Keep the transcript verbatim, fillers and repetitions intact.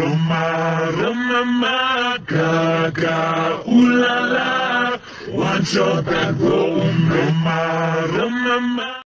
Roma, Roma, Gaga, ooh la la, one shot that Rome, Roma, Roma.